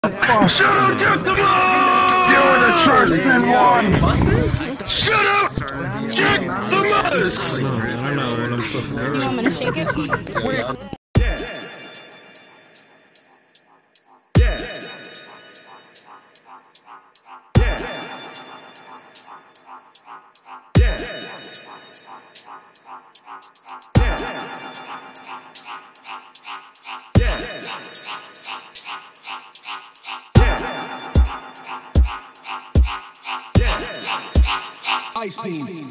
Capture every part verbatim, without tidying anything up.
Shut up, Gettin! You're the chosen one! Shut up, Jack the Mouse! I don't know what I'm supposed to do. You want me to shake it? Wait. Ice beam.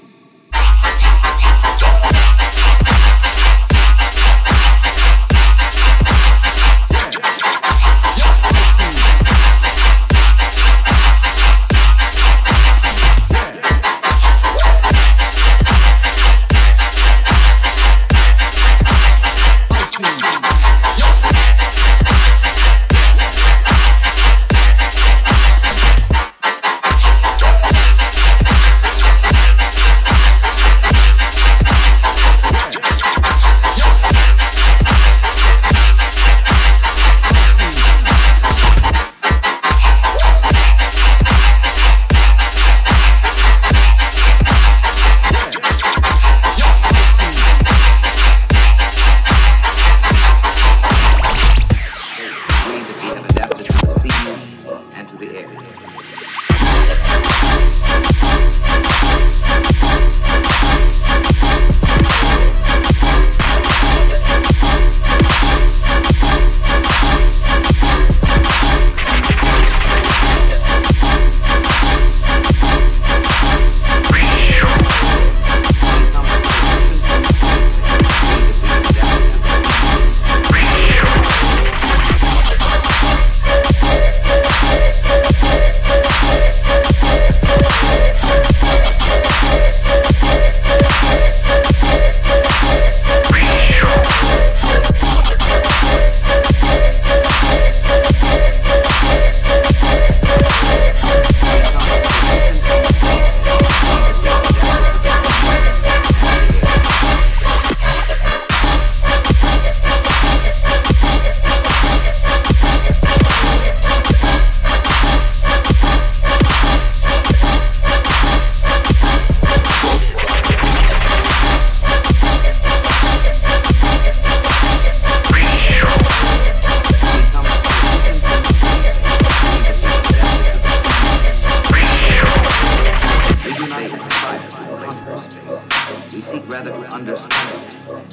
We seek rather to understand,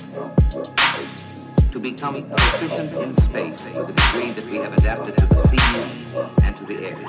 to become proficient in space to the degree that we have adapted to the sea and to the air.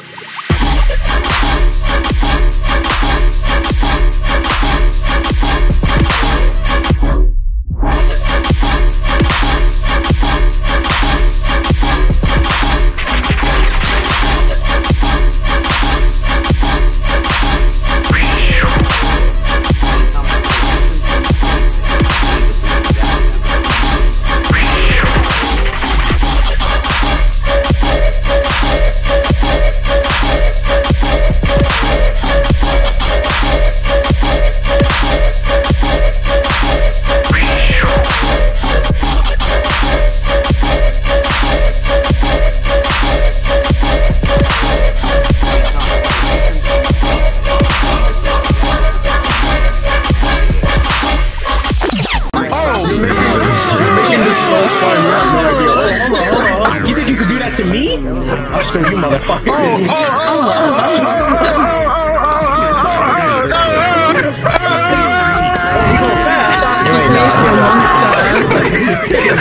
You think you could do that to me? I'll show you, motherfucker. Oh, oh, oh, oh, oh, oh, oh,